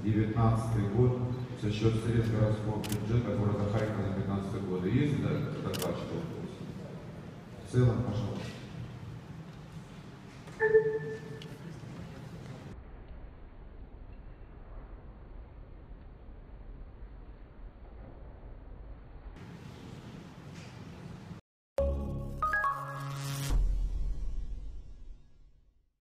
2019 год за счет средств городского бюджета города Харькова на 2015 год. Есть докладчик? В целом, пожалуйста.